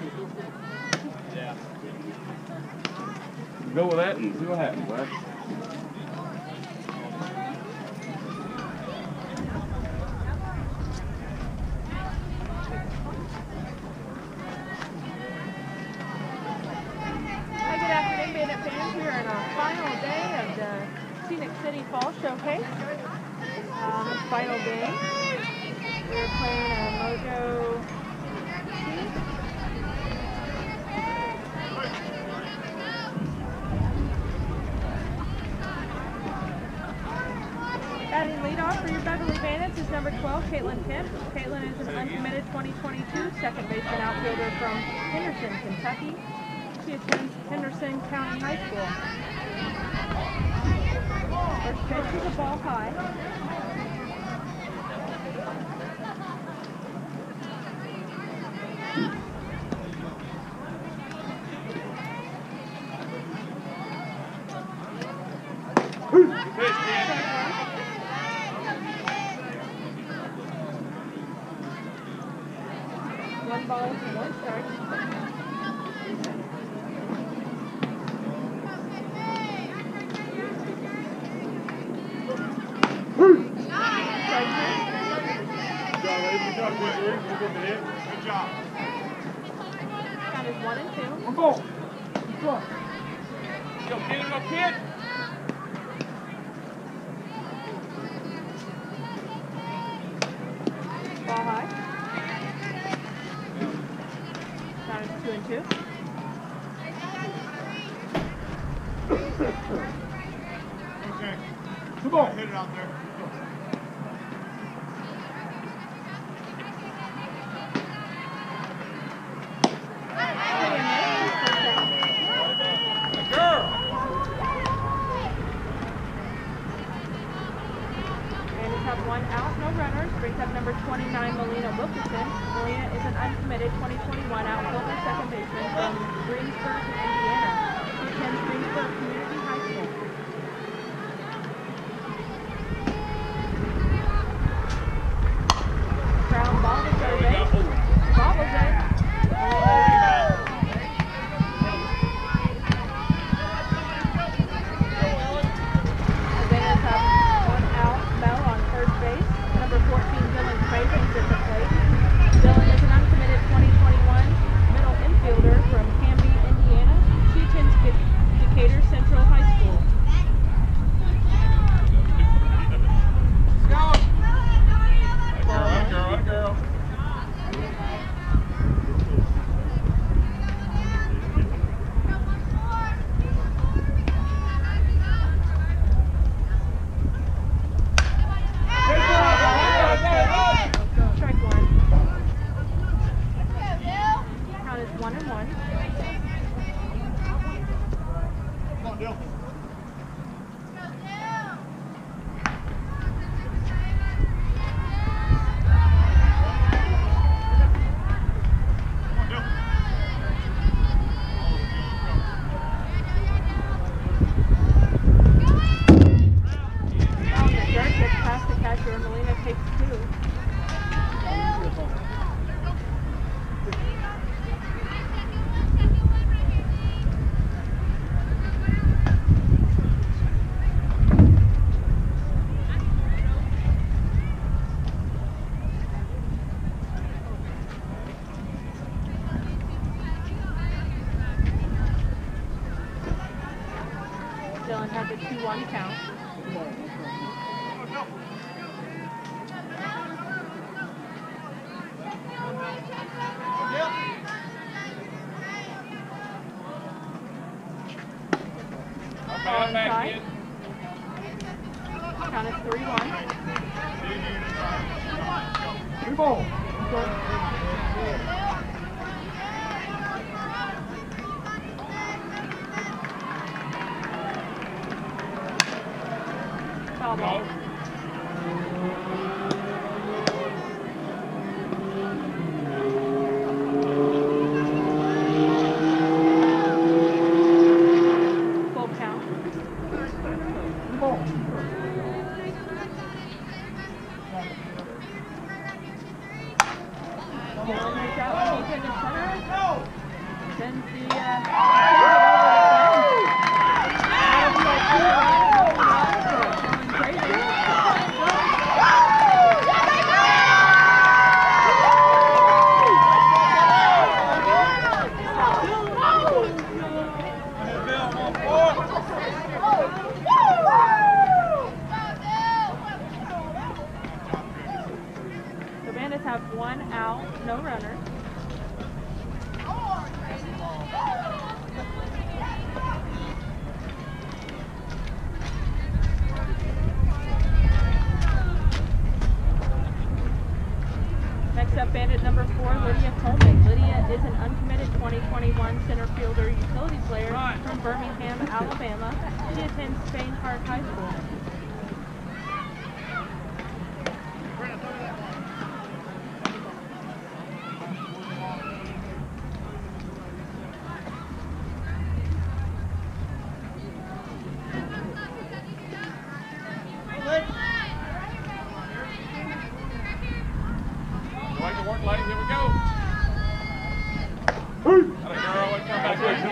Yeah. Go with that and see what happens, right? Hi, good afternoon, Bandit fans. We are in our final day of the Scenic City Fall Showcase. Final game. We're playing a Mojo team. Batting leadoff for your Beverly Bandits is number 12, Caitlin Kemp. Caitlin is an uncommitted 2022 second baseman outfielder from Henderson, Kentucky. She attends Henderson County High School. First pitch is a ball high. One ball, one strike. Good job. Count is 1 and 2. One ball. Go, kid, go, kid. Ball high. Count is 2 and 2. Okay. Come on. Hit it out there. One out, no runners, brings up number 29, Melina Wilkerson. Melina is an uncommitted 2021 outfielder second baseman from Greensburg, Indiana. She attends Greensburg Community High School. Ground ball to third base. Bobbles it. Number 14, Dylan Cravens at the plate. Dylan is an uncommitted 2021 middle infielder from Canby, Indiana. She attends Decatur Central High School. Girl. Strike one. Count is 1 and 1. Come on, Dill. Past the catcher, Melina takes 2. Dylan has a 2-1 count. Ball inside. Count is 3-1. 3 ball. Foul ball. Full count. Ball. Dylan reach out deep into center. Sends the the Bandits have 1 out, no runners. Next up, Bandit number 4, Lydia Coleman. Lydia is an uncommitted 2021 center fielder utility player from Birmingham, Alabama. She attends Spain Park High School. Here we go. That a girl. Let's come back here.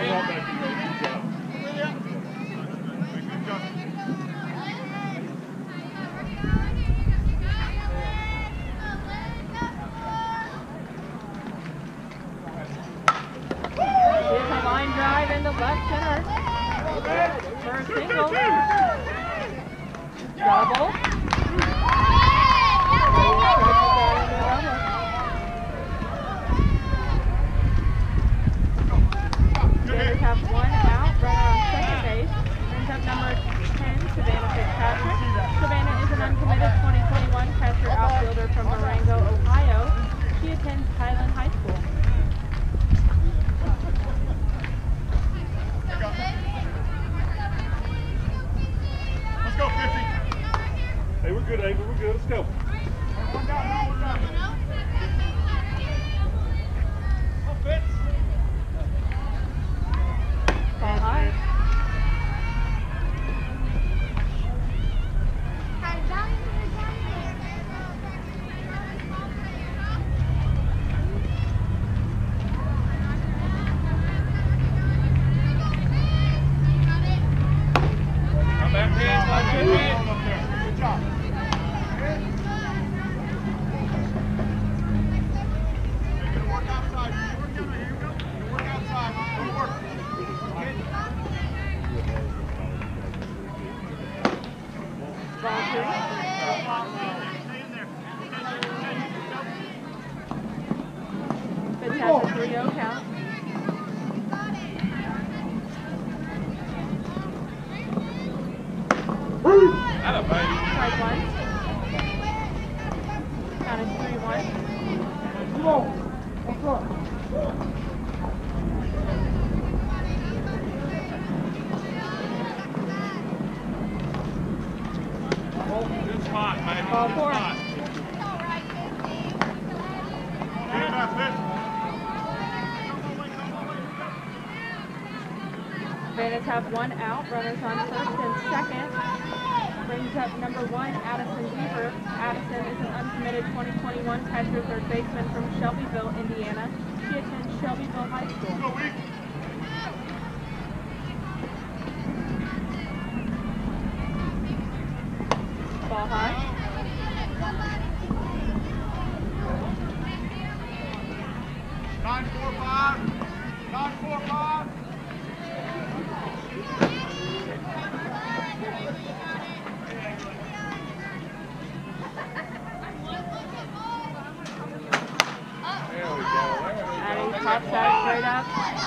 Here's a line drive into left center for a single. Double. Bandits have 1 out, runner on second base. Brings up number 10, Savannah Fitzpatrick. Savannah is an uncommitted 2021 catcher outfielder from Marengo, Ohio. She attends Highland High School. Let's go, 50. Hey, we're good, Ava. We're good. Let's go. Ball high. Come back, Pete. Good job. Work outside. Here we go. Work outside. Work. Ball 3. Fitz has a 3-0 count. Atta baby. Strike 1. Count is 3-1. Come on. Up front. Good spot, baby. Ball Good 4. spot. Bandits have 1 out, runners on first and second. Brings up number 1, Addison Weaver. Addison is an uncommitted 2021 catcher third baseman from Shelbyville, Indiana. She attends Shelbyville High School. Ball high. 9-4-5. 9-4-5. Addie pops that straight up.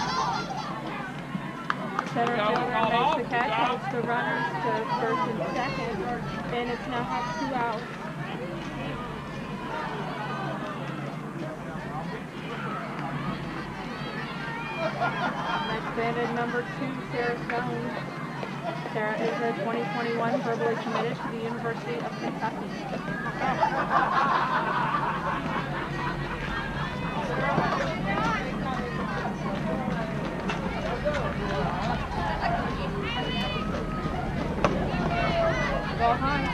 Center fielder makes the catch, helps the runners to first and second, and it's now have 2 outs. Next bandit number 2, Sarah Stone. Sarah is a 2021 verbally committed to the University of Kentucky. Ball high.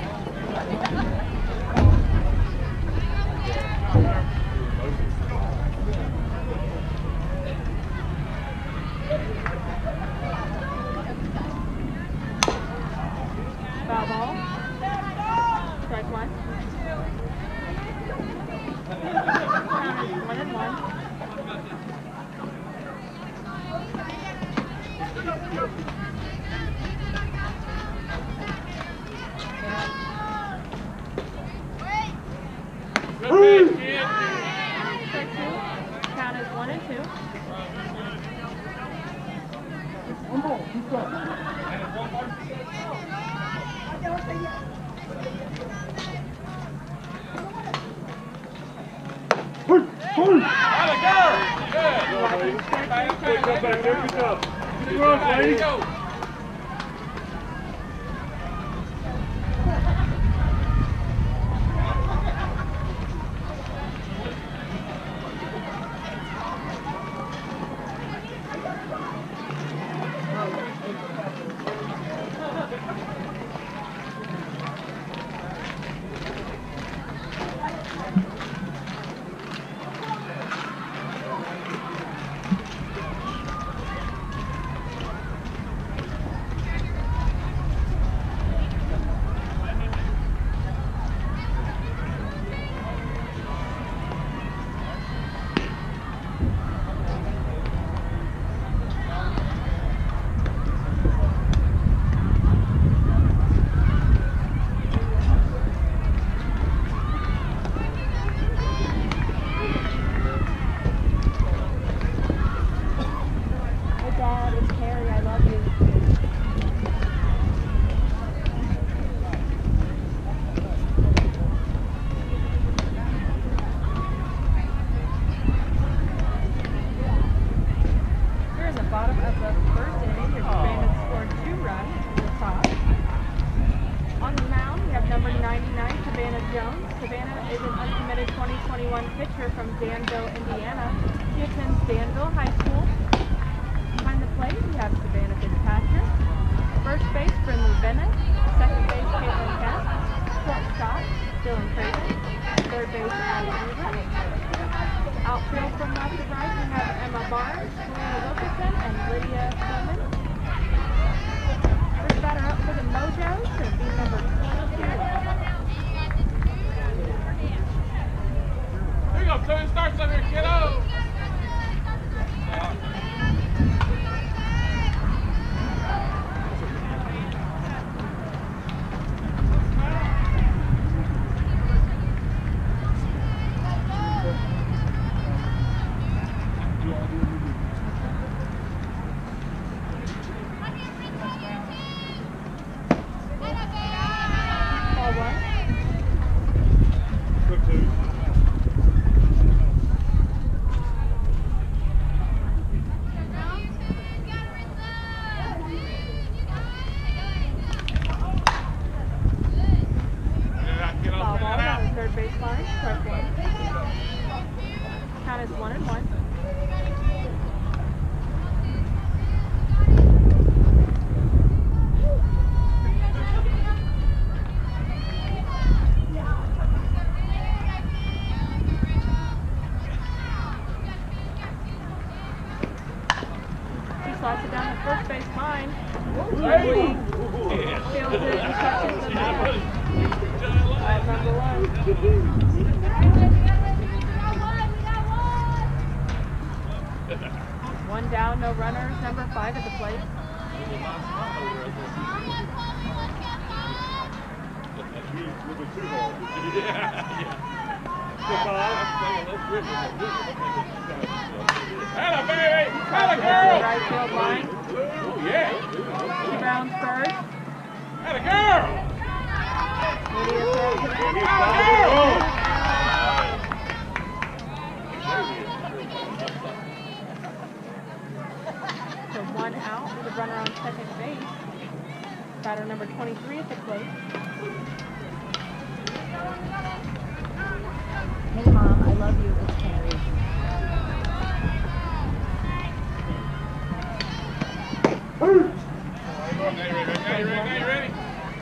Keep going. Push! Push! Atta girl! Good. Come back there. Good job. Good run, lady. Savannah is an uncommitted 2021 pitcher from Danville, Indiana. She attends Danville High School. Behind the plate, we have Savannah Fitzpatrick. First base, Brinley Bennett. Second base, Caitlin Kemp. Shortstop, Dylan Creighton. Third base, Allie Weaver. Outfield from left to right, we have Emma Barnes, Joanna Wilkerson, and Lydia Coleman. First batter up for the Mojos should be number 22. Here you go, so it starts up here, kiddo. Count is 1-1. He slots it down the first base line. Fields it and touches the bat. At number 1. One down, no runners. Number 5 at the plate. Atta baby! Atta girl! Right field line. Oh yeah! She rounds first. Atta girl! Lydia throws it in. Atta girl! So 1 out with a runner on second base. Batter number 23 at the plate. Hey Mom, I love you. It's Carrie. Now you ready?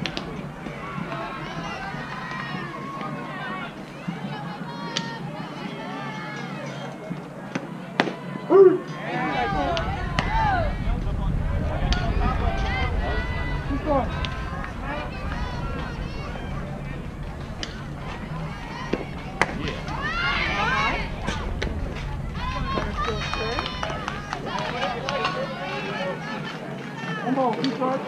Keep going. Come on, keep going.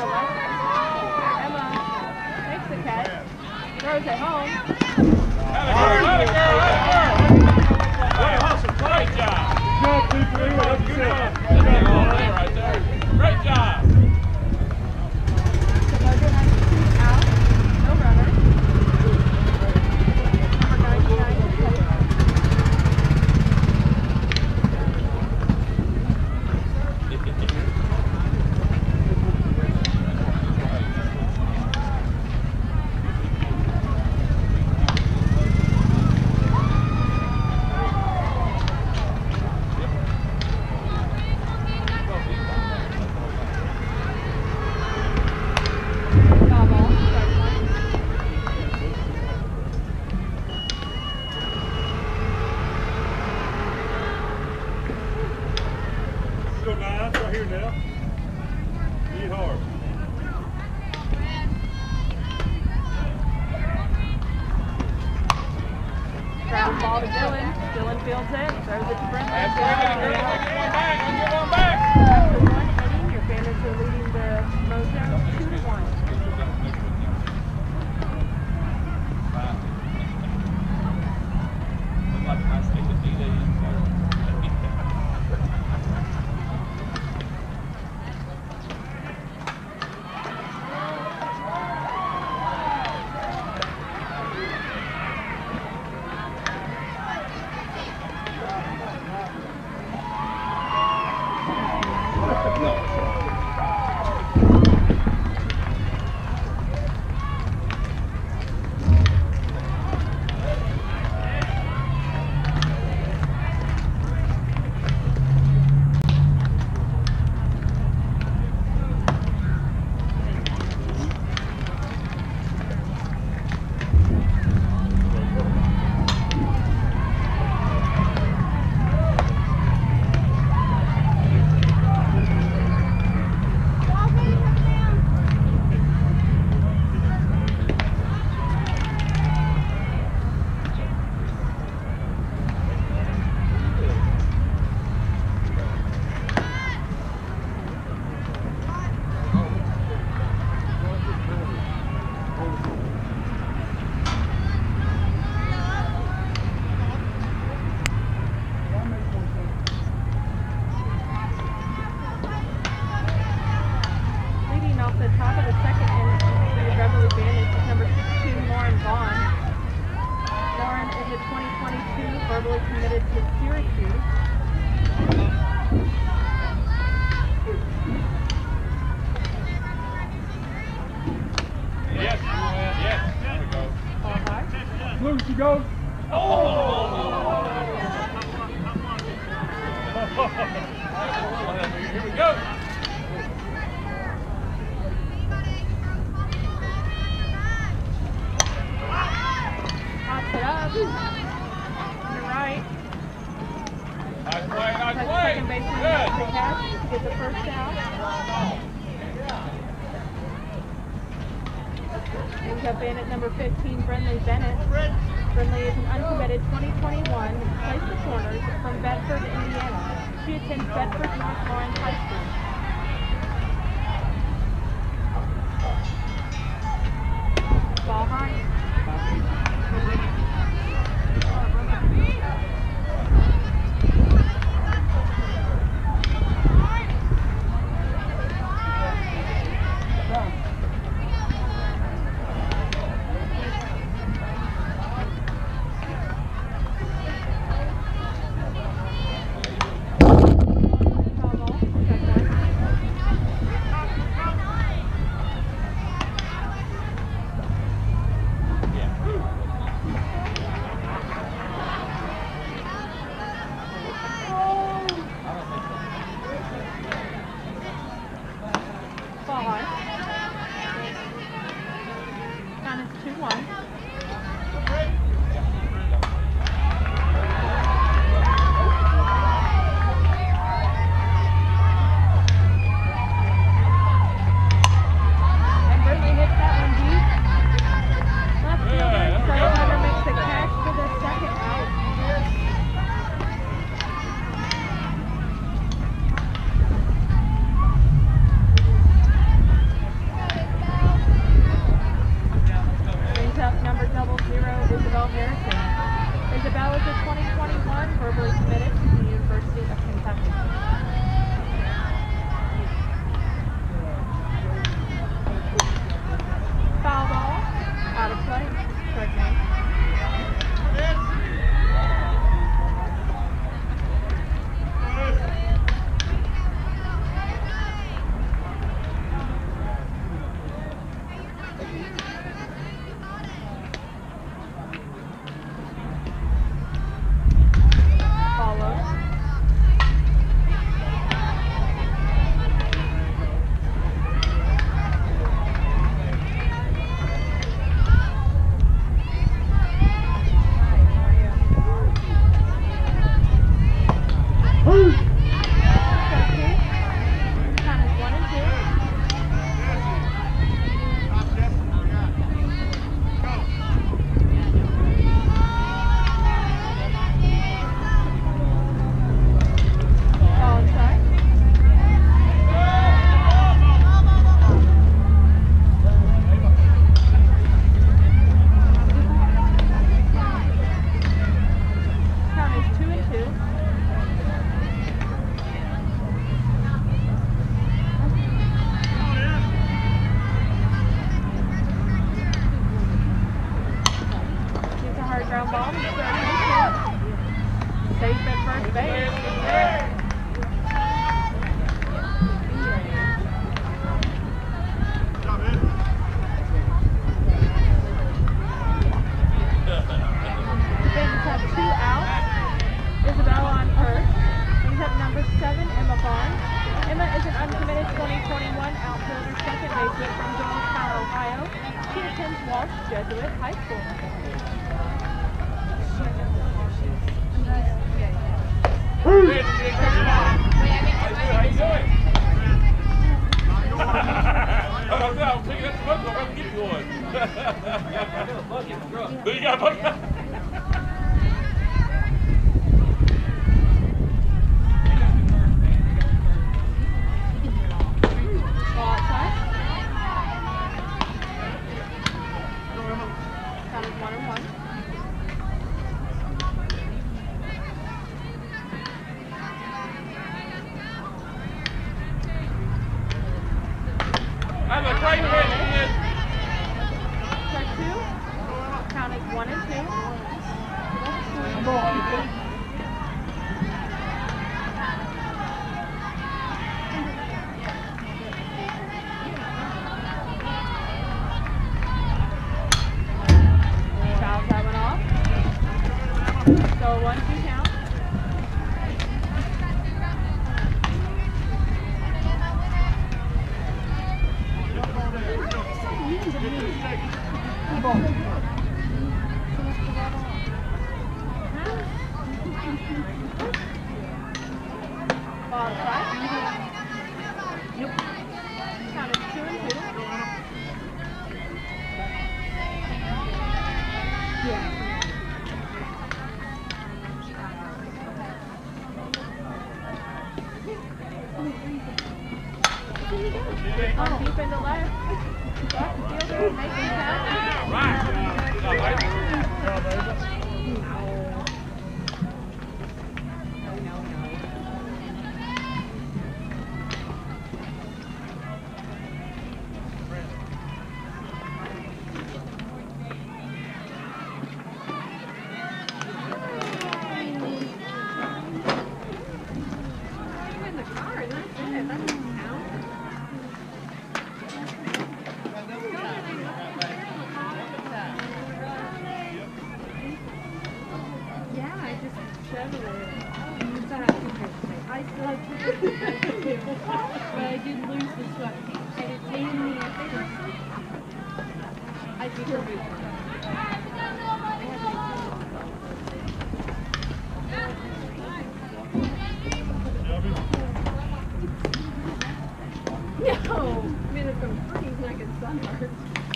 the left. Emma makes the catch. Throws it home. Let it go, let it go. Way to hustle, great job. Good job, people. Help yourself. Good job all day right there. Great job. So Mojo has 2 out. No runner. Number 99 is Tyson. Foul ball, strike one. Still nice right here now. Eat hard. Ground ball to Dylan. Dylan fields it. Throws it to Brent. That's right, girl. Let's get one back. Let's get one back. After one inning, your Bandits are leading the Mojo 2-1. Leading off the top of the second inning for the Beverly Bandits is number 16, Lauren Vaughn. Lauren is a 2022 verbally committed to Syracuse. Yes, yes. There we go. Ball high. Blue, she goes. Here we go. Pops it up. On the right. Nice play, Has nice the second play. baseman Good. make the catch to get the first out. Brings up Bandit number 15, Brenley Bennett. Brenley is an uncommitted 2021 who plays the corners from Bedford, Indiana. She attends Bedford North Lawrence High School. Ball high. Foul ball, strike one. graduate from Jonestown, Ohio. She attends Walsh Jesuit High School. I'm picking up the bucket. I'm going to give you one. Who you got a bucket? Ball outside. Count is 1-1. I'm a great hit, kid. Check 2. Count is 1-2. Fouls that one off. So 1-2 count. Ball outside. Count is 2-2. On deep into left. Left fielder making catch. I still have two but I did lose the sweat. And it's mainly I think we're good. No! I mean, it's going to freeze like it's summer.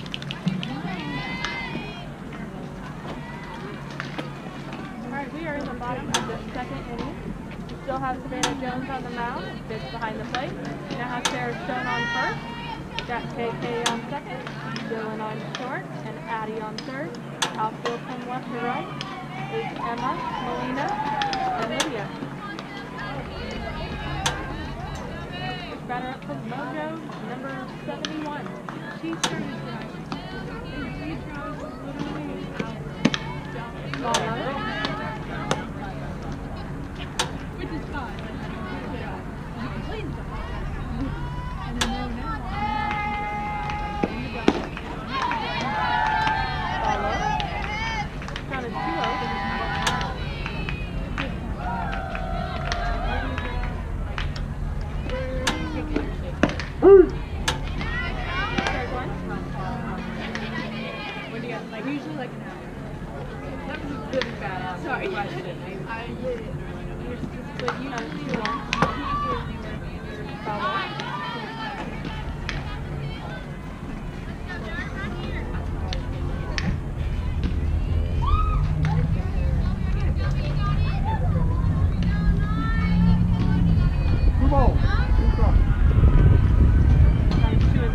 Alright, we are in the bottom of the second inning. We still have Savannah Jones on the mound, Fitz behind the plate. We now have Sarah Stone on first, got KK on second, Dylan on short, and Addie on third. Outfield from left to right is Emma, Melina, and Lydia. First batter up from Mojo, number 71. She's starting tonight. Ball low. Which is fine. You can play the and then now. Ball low. Count is 2-0. Third one. When you got like usually like an hour. That was a really bad answer. Sorry. I did it. But you know, 2-1. Foul ball. Come on. Count is 2-2.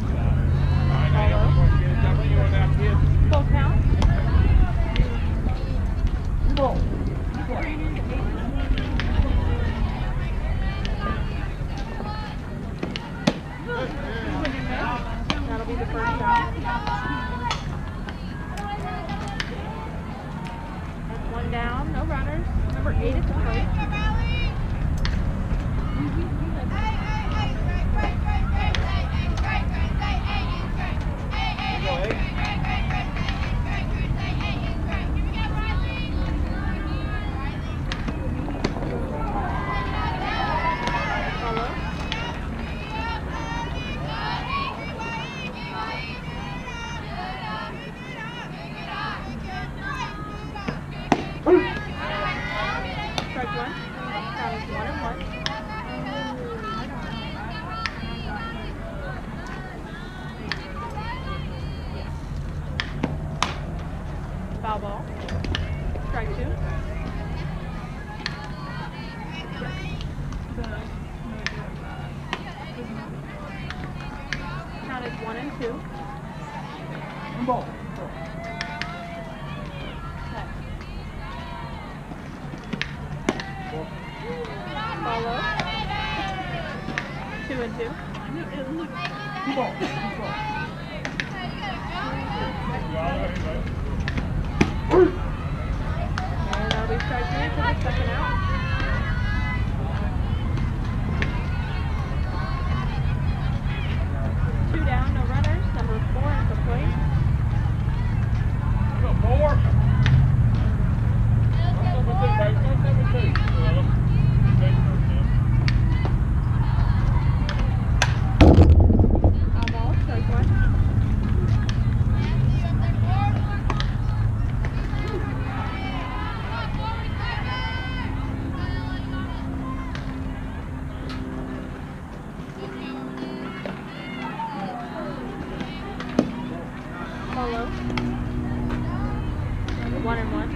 Full count. 2. Ball. Follow. 2 and 2. Ball. And that'll be strike 3 for the second out. 2 down, no runners. Number 4 at the plate. Go 4. Number 2, baby. Number 2. All ball, strike 1. Follow. 1 and 1.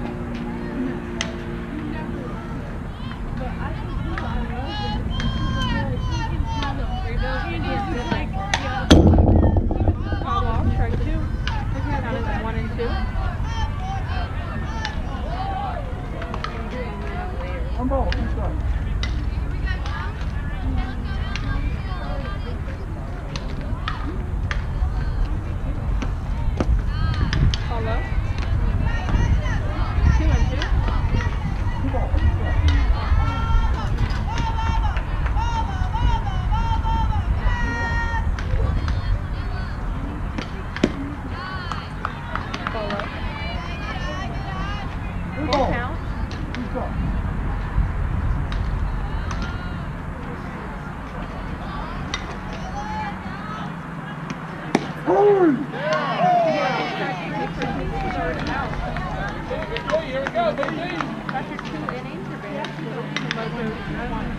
Foul ball, strike 2. Counted at 1 and 2. One ball. Inside. Follow. 2 and 2. Ball. Inside. Follow. Full Ball. count. Inside. Hurry! Third out. Here we go, baby. After 2 innings, advance to Mojo 1.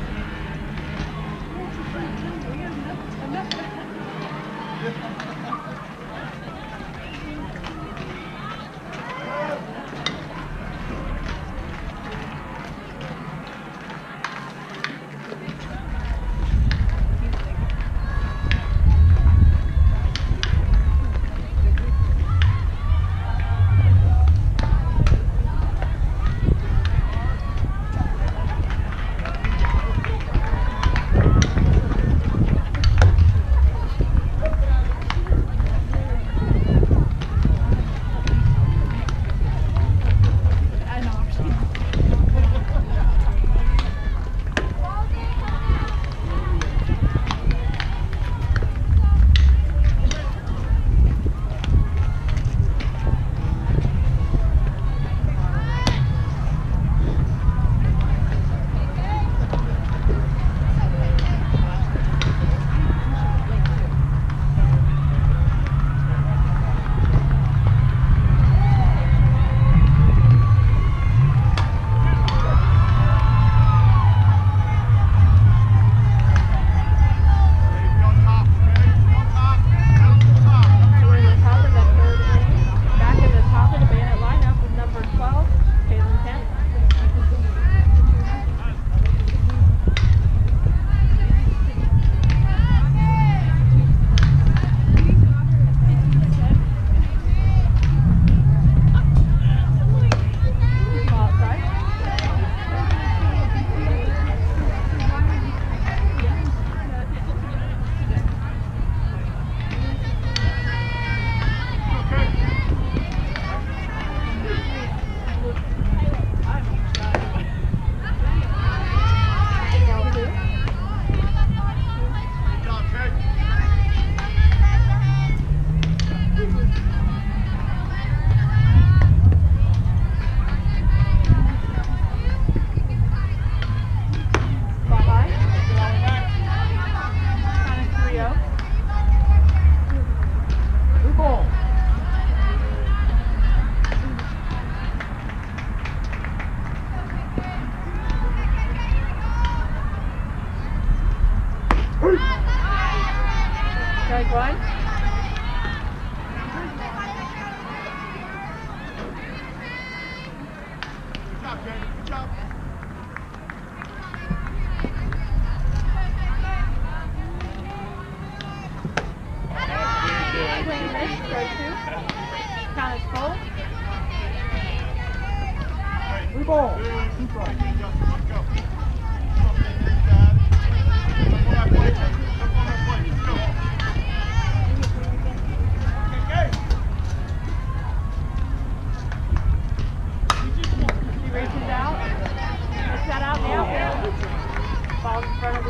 Strike 1.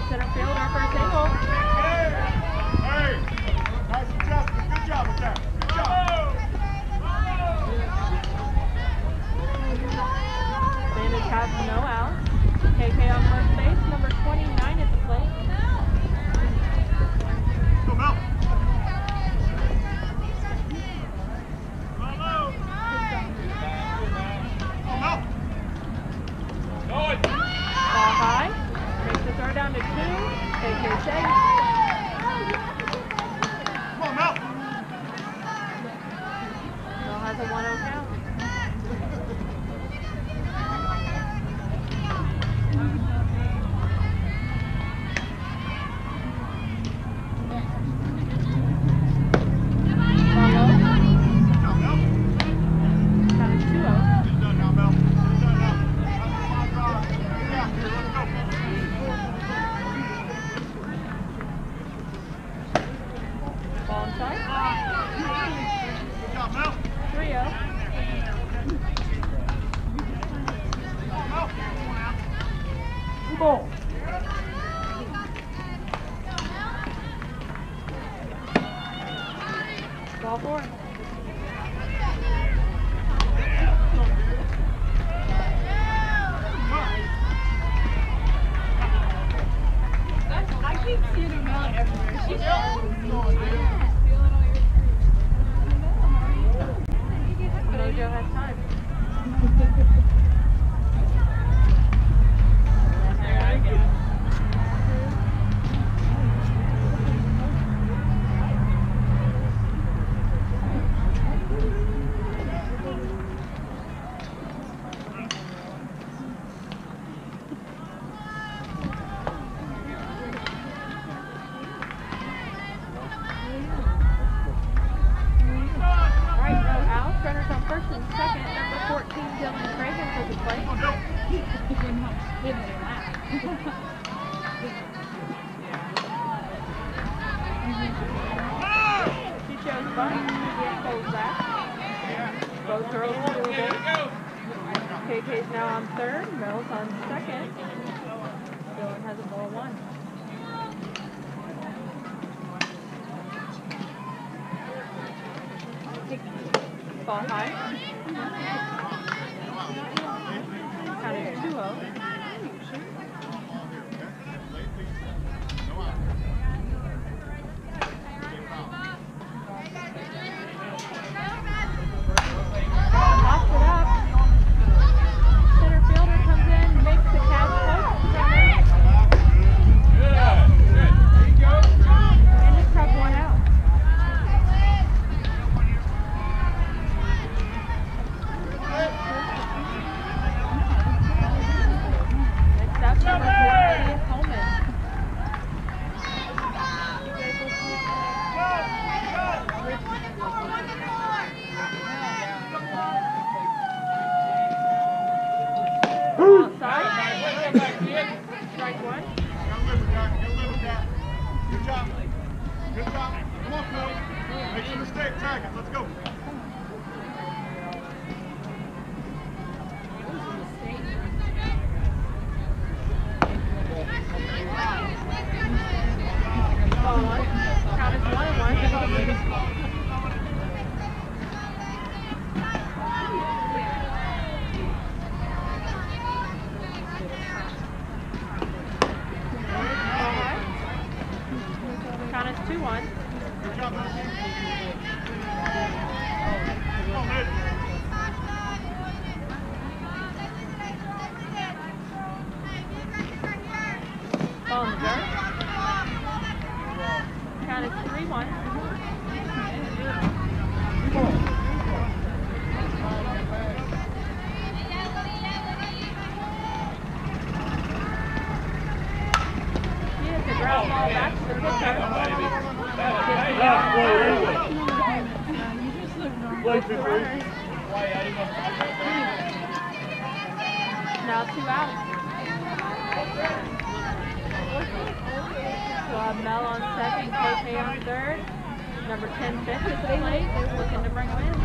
center fielder for a single. Hey! Nice adjustment. Good job with that. Good job. Bandits have no outs. KK on first base, number 29 at the plate. Go, Mel. Ball high. Makes the throw down to 2. KK safe. Come on, Mel. Mel has a 1-0 count. Ball 4. I keep seeing her Mel everywhere. She's Mojo has time. Both girls still base. KK's now on third, Mel's on second. Dylan has a ball 1. Ball high. Counted 2-0. Now 2 out. We'll have Mel on second, KK on third. Number 10, Fitz at the plate, is looking to bring him in.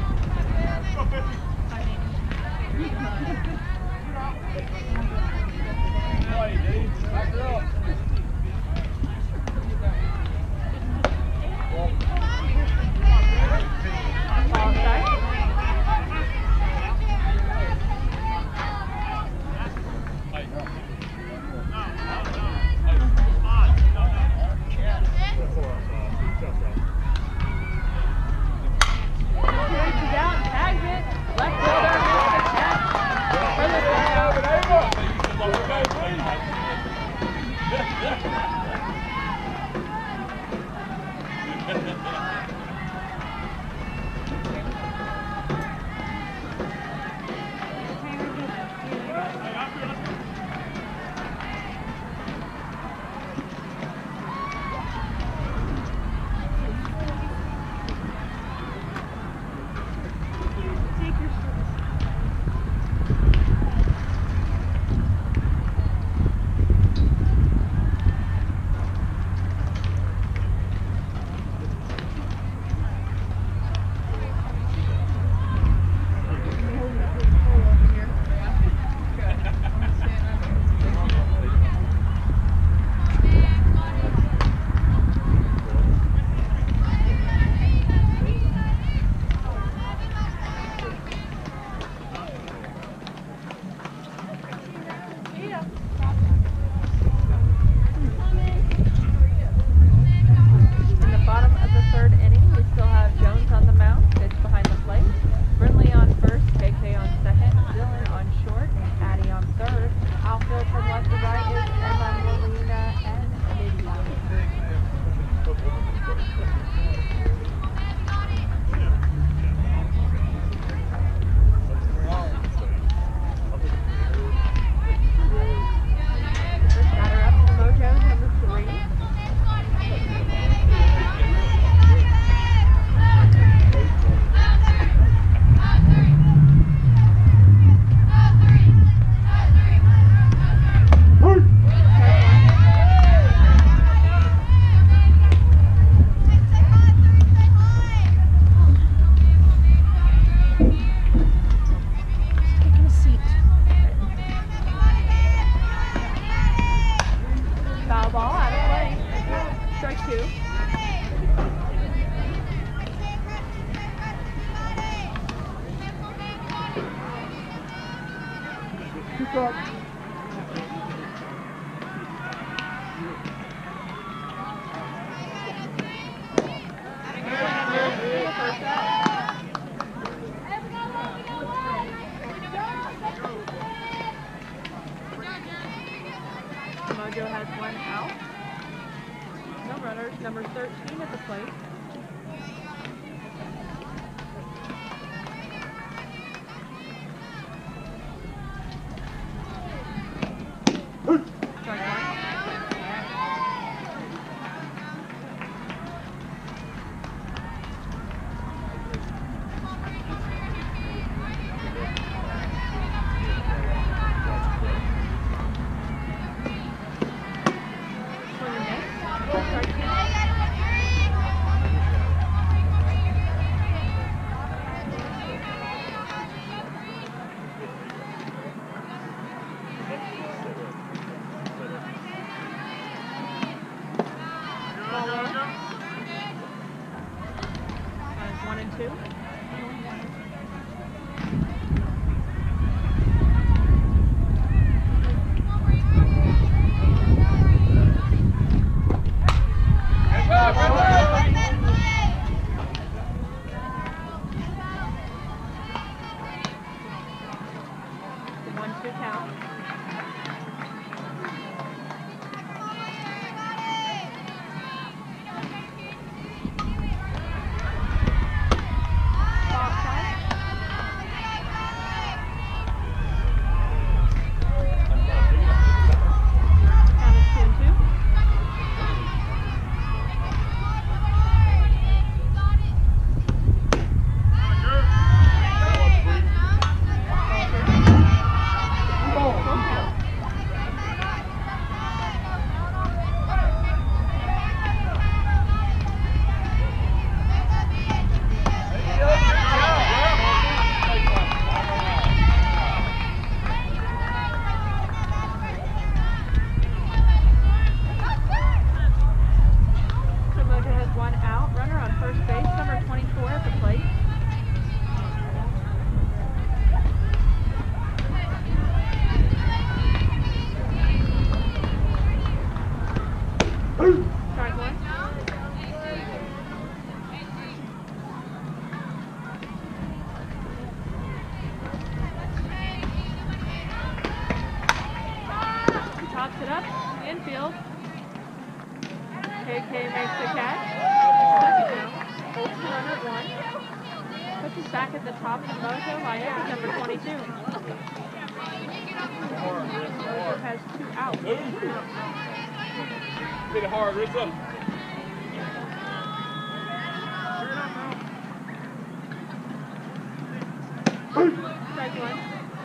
Strike two. Keep up. First out. Mojo has one out. No runners. Number 13 at the plate. Strike one. Swing and miss. Strike two. Ball low. That is 1 and 2. The 1-2 count. Ball side. Count is 2 and 2. Mojo has one out. Runner on first base, number 24 at the plate. Strike one. Tops it up, infield. KK makes the catch. Second down. Holds the runner at 1. Puts us back at the top of the Mojo lineup, number 22. Mojo has 2 outs. Hit it hard, Rizzo. Strike one.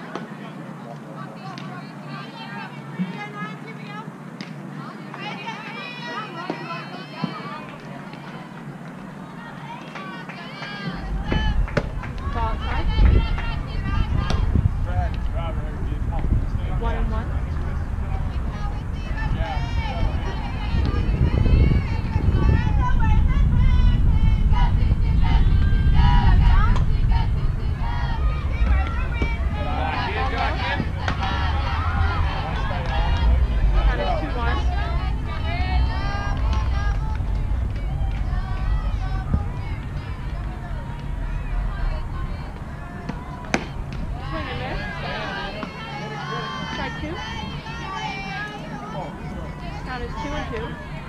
Ball outside. 1 and 1. Count is 2-1. Swing and miss. Strike two. Count is 2 and 2.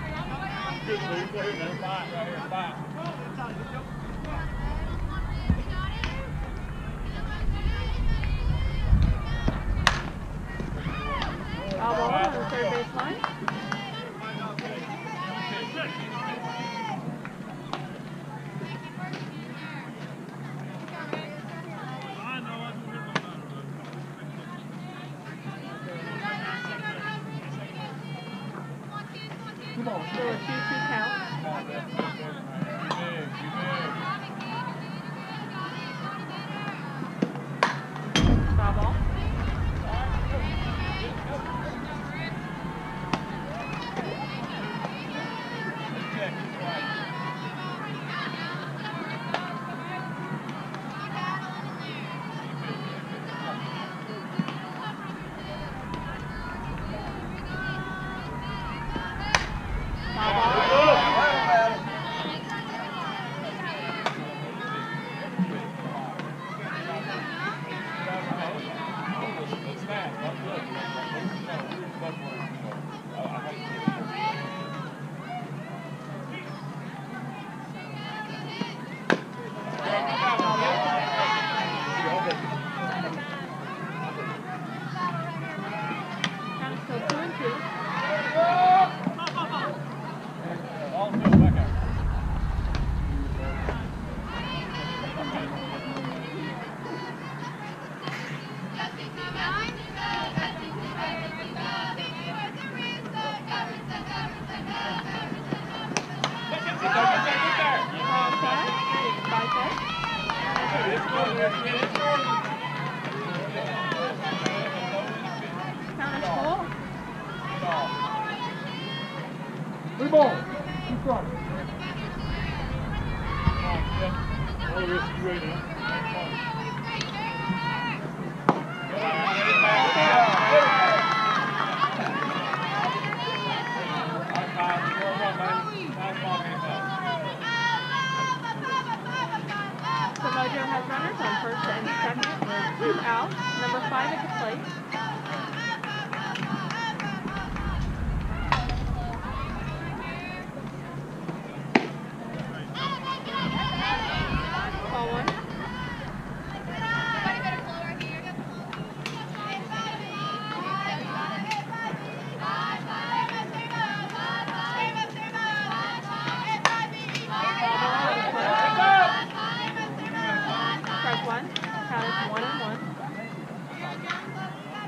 Foul ball on the third base line. Still a 2-2 count. Foul ball. Count is full. Three ball. Two strikes. All the rest of you right now. So Mojo has runners on first and second with 2 outs. Number 5 at the plate. Ball 1. Strike 1. Count is 1-1.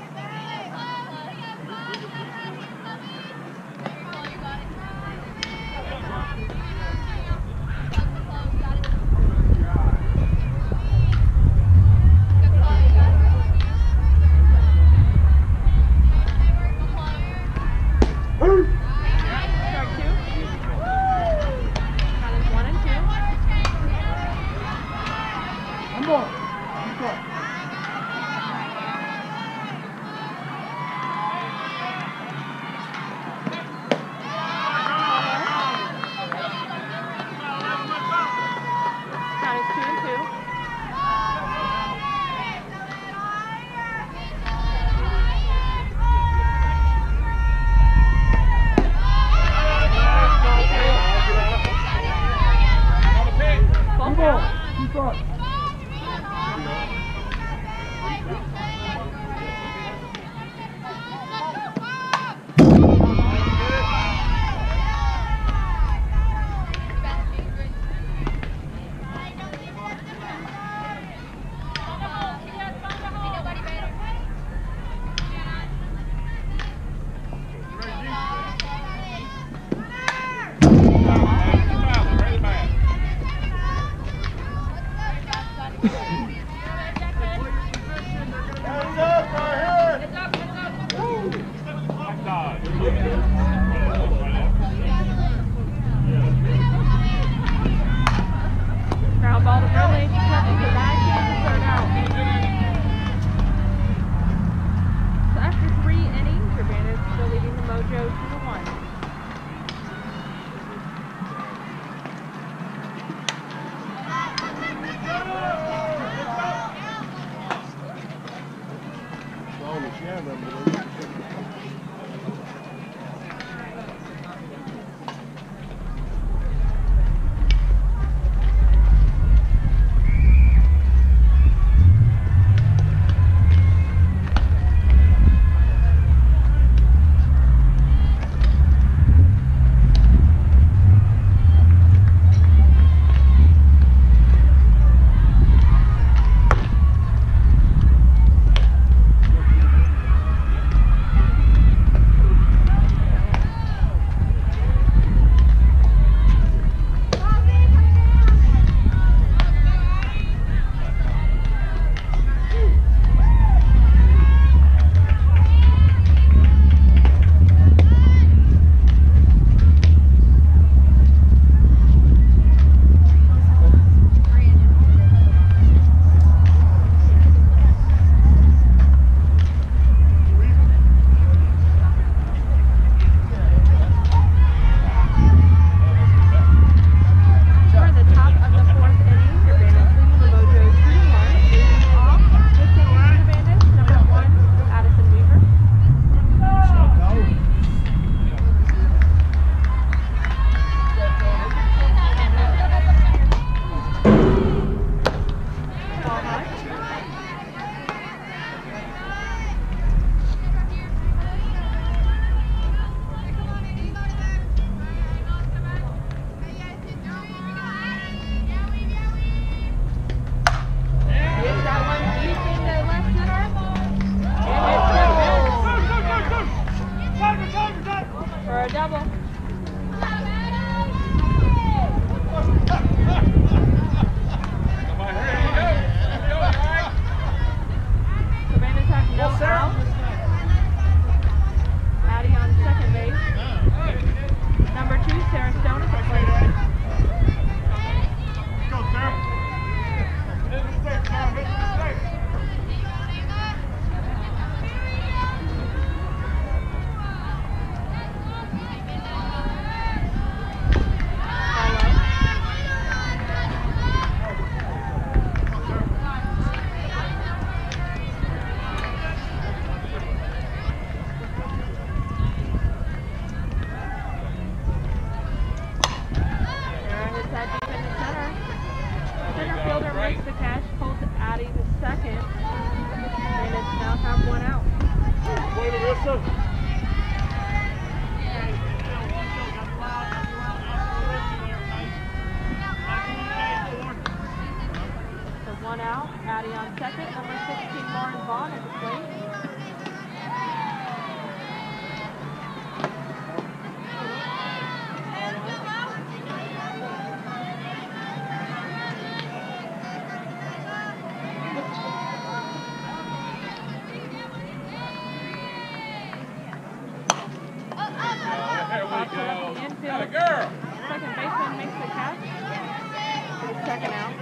outfield. Second baseman makes the catch for the second out.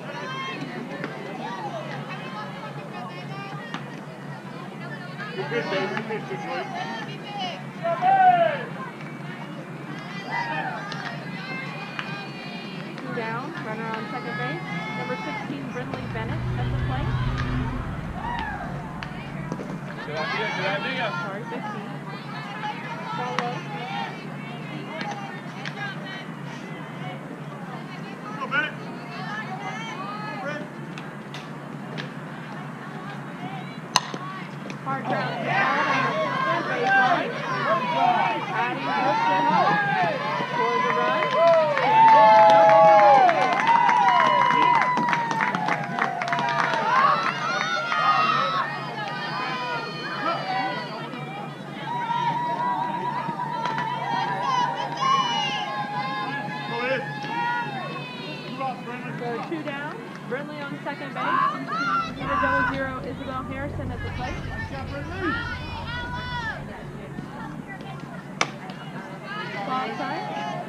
Good pitch, Dave. Good pitch this week. Two down, runner on second base. Number 16, Brindley Bennett at the plate. Good idea. Sorry, 15. Ball low. Go, Bennett. Hard ground to foul on the third baseline. Patty hooks it home. Scores a run. So two down. Brindley on second base. Number 00, Isabel Harrison at the plate. Ball side.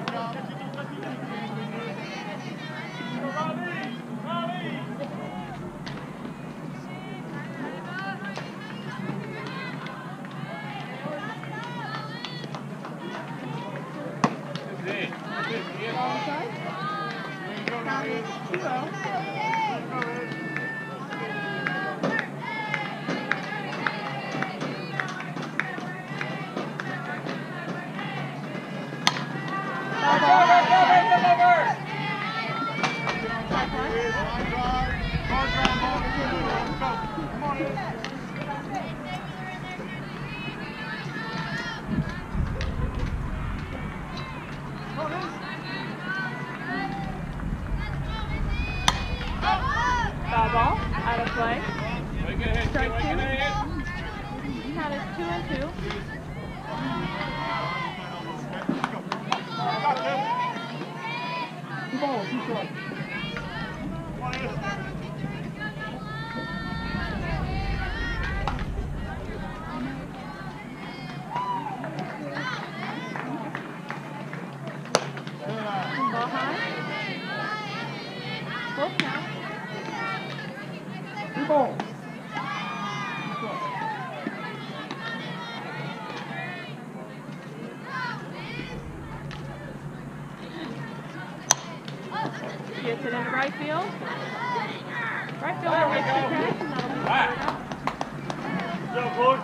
Ball side. Count is 2-0. Foul ball, out of play. Strike two. Count is 2-2. Ball high. Full count. Gets it into right field. Right fielder makes the catch, and that'll be the third out. Good job, boys.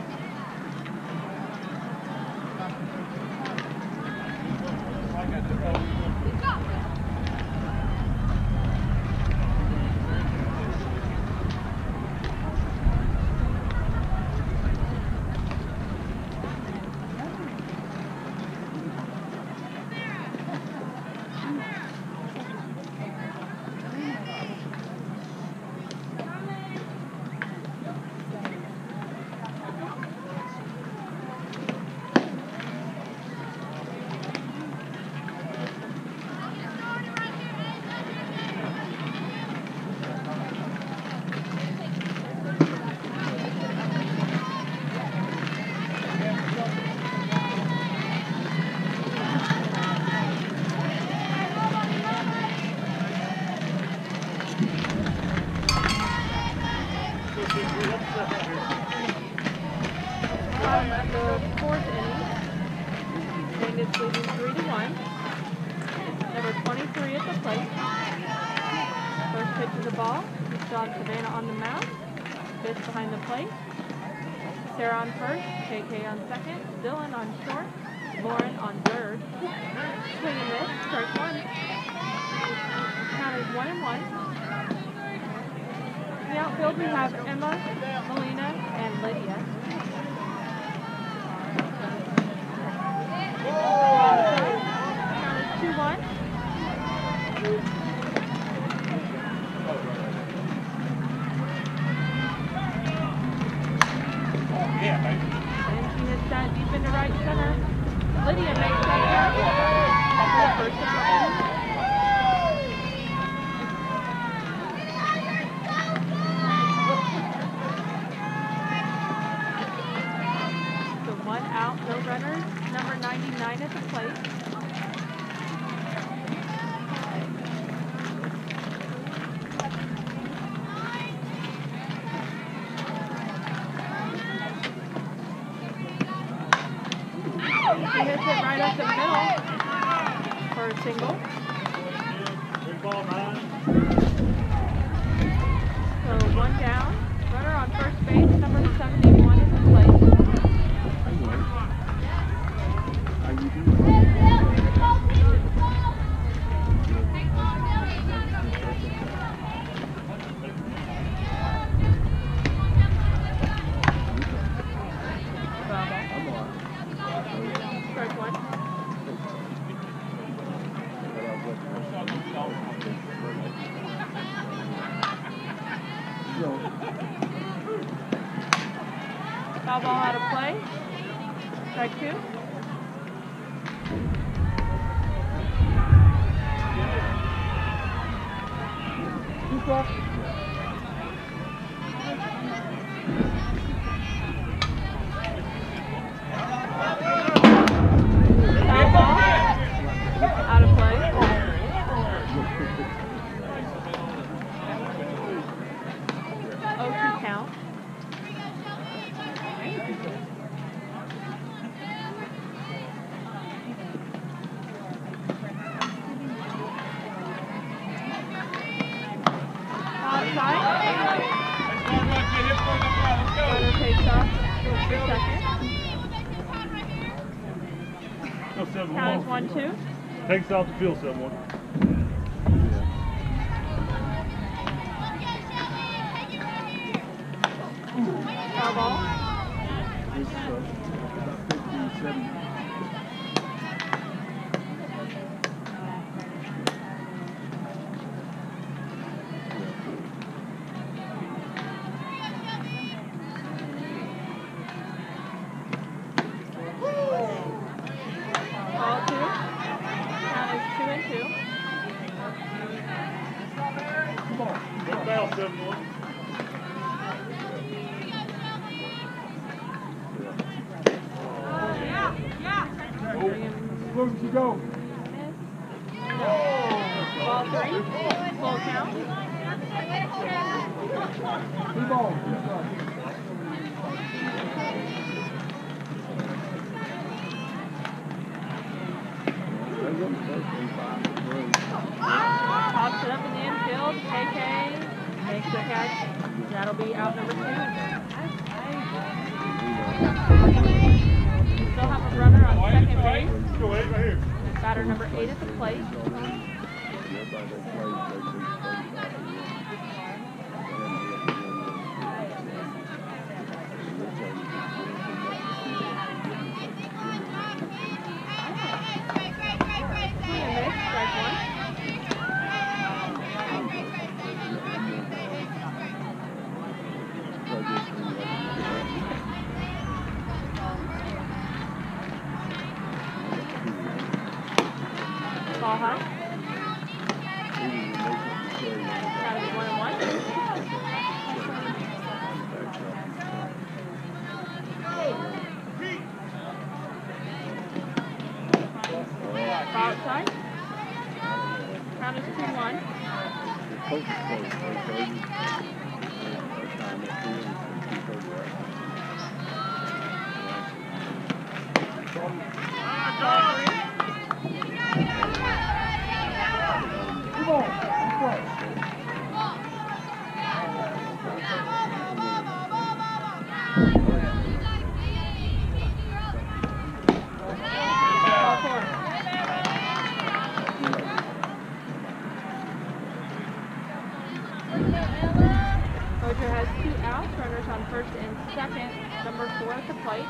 At the fourth inning, and it's leading 3-1. Number 23 at the plate. First pitch of the ball. John Savannah on the mound. Pitch behind the plate. Sarah on first. KK on second. Dylan on short. Lauren on third. Swing and miss. Strike one. Count is 1-1. In the outfield we have Emma, Melina, and Lydia. Count is 2-1. And she hits that deep into right center. Lydia makes that catch. First of the inning. Hits it right up the middle for a single. Big ball 9. So one down. Runner on first base, number 71 is in place. Strike one. Foul ball out of play. Strike two. Foul ball out of play. 0-2 count. Outside. Runner takes off for second. Go 7-1. Count is 1-2. Takes off the field 7-1. Foul ball. This is about 15, 17. Ball two. Count is 2-2. Good foul 7-1. Where would you go? Ball three. Full count. Blue ball. Pops it up in the infield. KK makes the catch. That'll be out number 2. Still have a runner on second base. Go ahead, right here. Batter number 8 at the plate. Swing and miss. Strike one. Ball high. Count is 1-1. Ball outside. Count is 2-1. Ball three. Come on. Come on. Ball four. Mojo has 2 outs. Runners on first and second. Number 4 at the plate.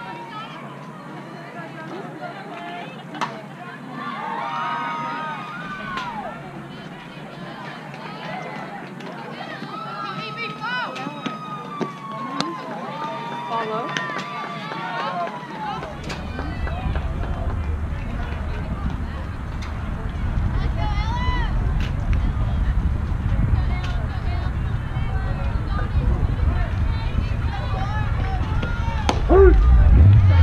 Ball low. Strike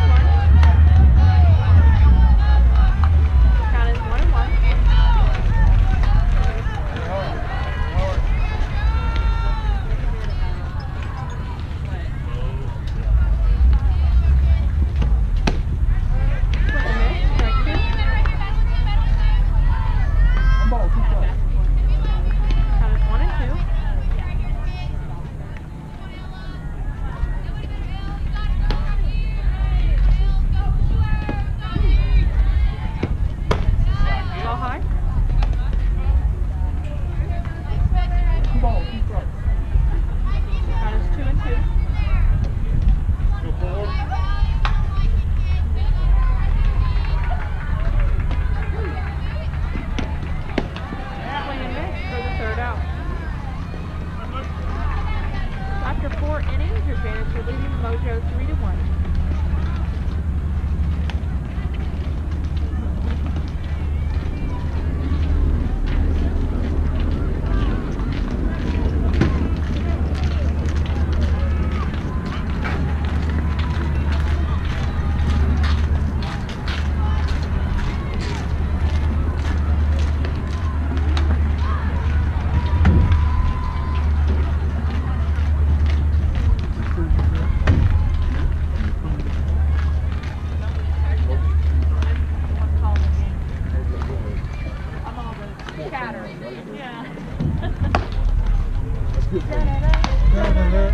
good for you.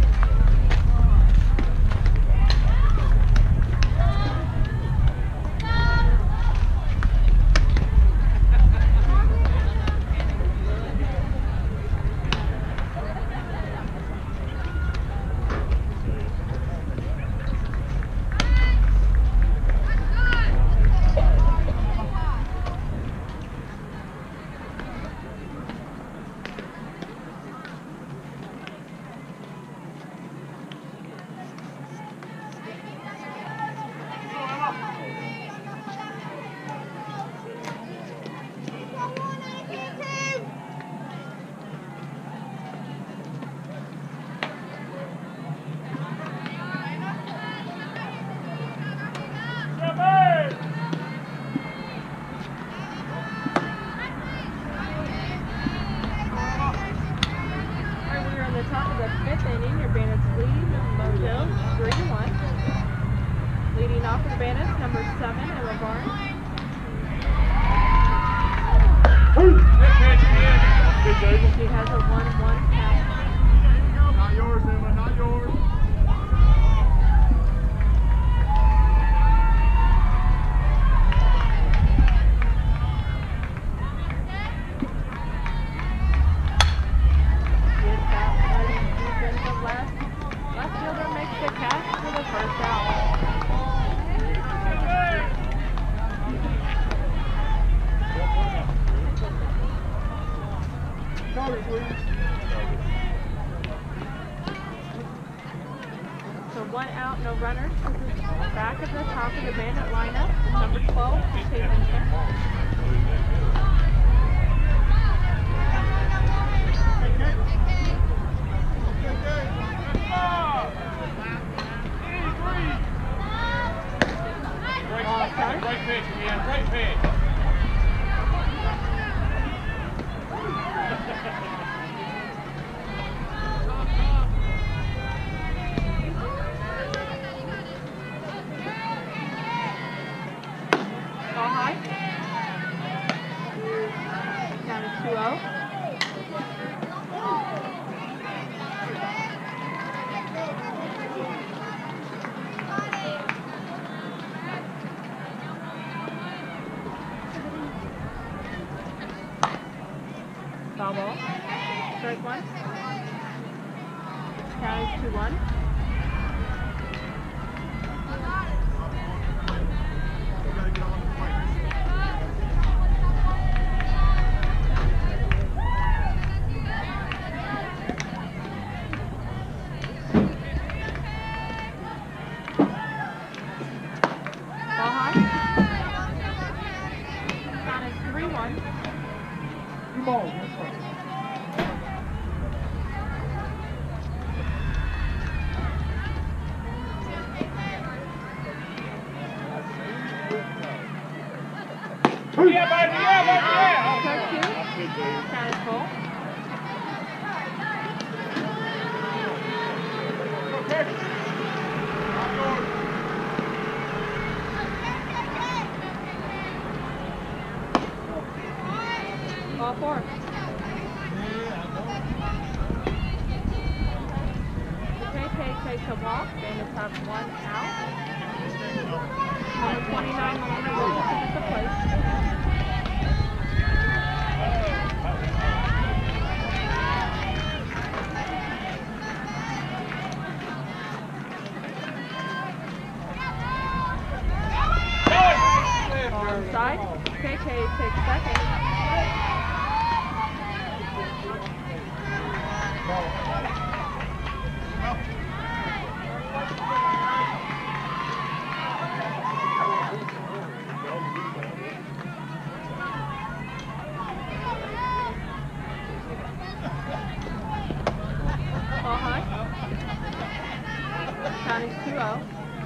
Alright, we are in the top of the 5th inning. Your Bandits lead Mojo 3-1. Leading off for the Bandits, number 7, Emma Barnes. She has a 1-1 count. Not yours, Emma, not yours. Good out by the defensive left fielder makes the catch for the first out. Charlie, please. So 1 out, no runners. This is back at the top of the Bandit lineup. Number 12, Caitlin Smith. Great pitch, man. Great pitch. Ball high. Down to 2-0. Foul ball. Strike 1. Count is 2-1. Ball high. Count is 3-1. Come on, that's right. Yeah, baby, yeah. Strike 2. Count is full. Ball 4. JK takes a walk. Bandits have 1 out. Number 29, Melina Wilson at the plate. Ball inside. KK takes second. Ball high. Count is 2-0.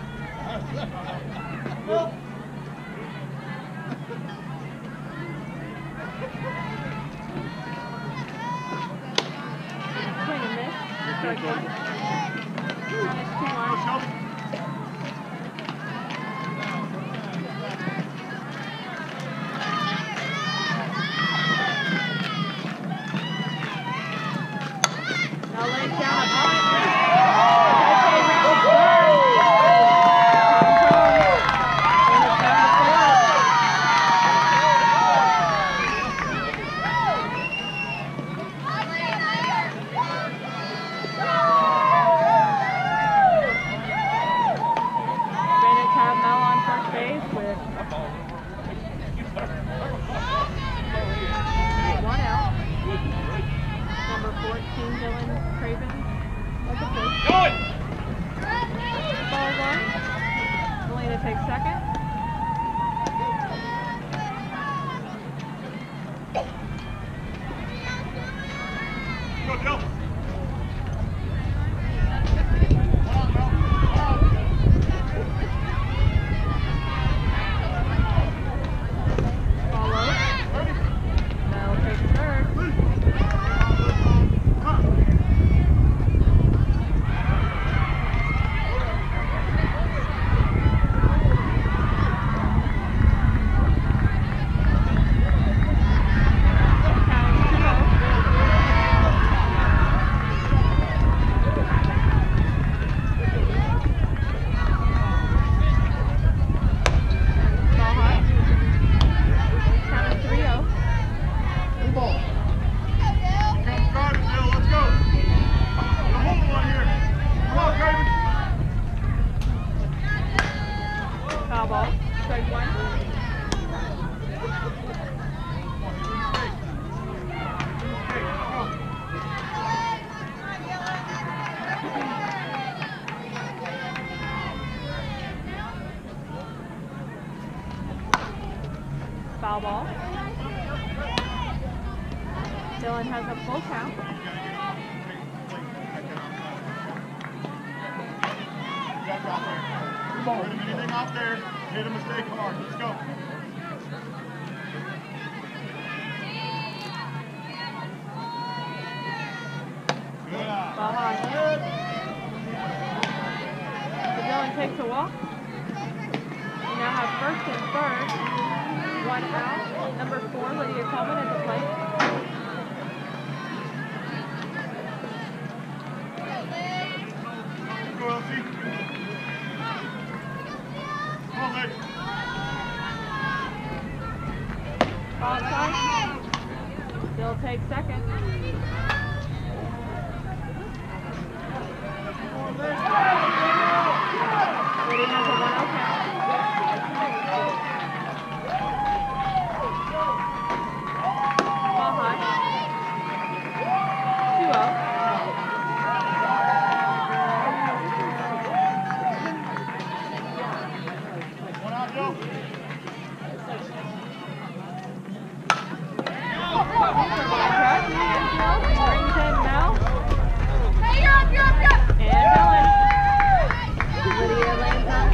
Swing and miss. Strike 1. Count is 2-1. Now Go, Dill. Ball low. Mel takes third. Ball high. Count of 3-0. New ball. Come driving, Dill. Let's go. We're holding one here. Come on, Craven. Foul ball. Strike one. Foul ball. Dylan has a full count. New ball. Anything out there, hit a mistake hard. Let's go. Good. Ball high. So Dylan takes a walk. We now have first and third. 1 out. Number 4, Lydia Coleman at the plate. Go, Elsie. Come on, Nick. Ball side. Still takes second. Lydia has a 1-0 count. Ball high. 2-0. One out, Dill. Brings in Mel Hey, you're up, you're up, you're up! and Dylan. Lydia lands on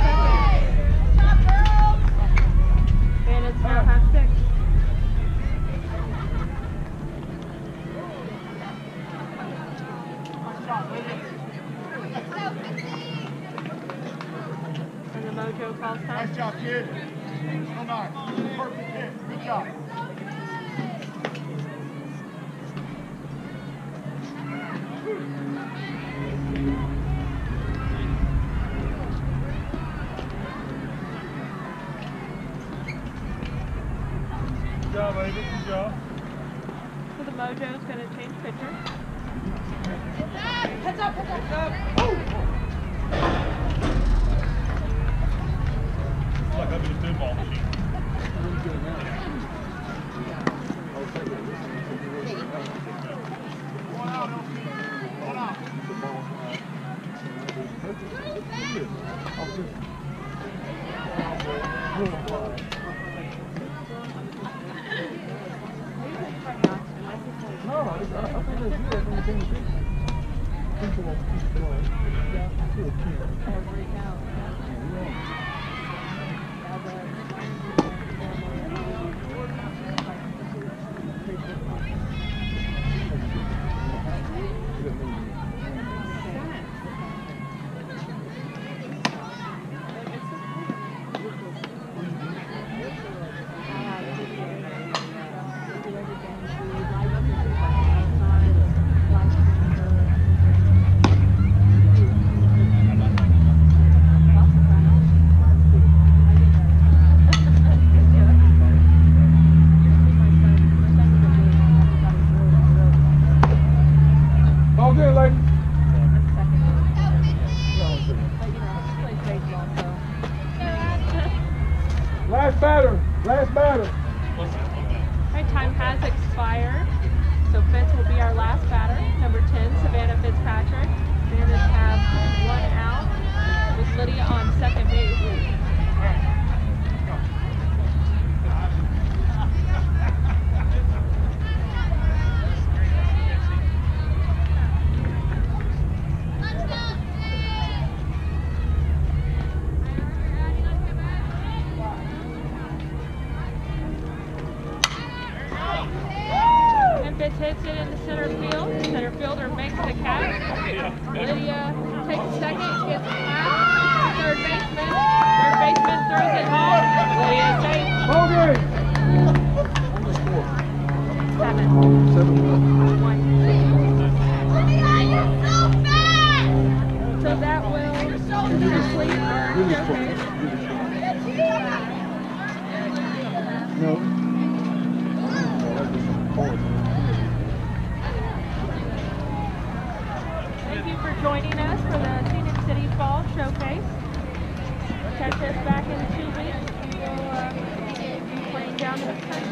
second. Bandits now have 6. Nice shot, Lydia. And the Mojo calls time. Nice job, kid. So nice. Perfect hit. Good job. Good job, baby. Good job. So the Mojo's going to change pitcher. Heads up, heads up, heads up! It's like having a pinball machine. One out, Elsie. One out. No, I think that's you guys on the same thing. Every count. All good, lady. Last batter. Last batter. Alright, time has expired. So Fitz will be our last batter. Number 10, Savannah Fitzpatrick. Bandits have 1 out with Lydia on second base. And Fitz hits it in the center field. Center fielder makes the catch. Lydia takes second, gets a pass. Third baseman. Third baseman throws it home. Lydia safe. Ball game. 7. 7. 1. So that will complete our showcase. No. Thank you for joining us for the Scenic City Fall Showcase. Catch us back in 2 weeks. We will be playing down in the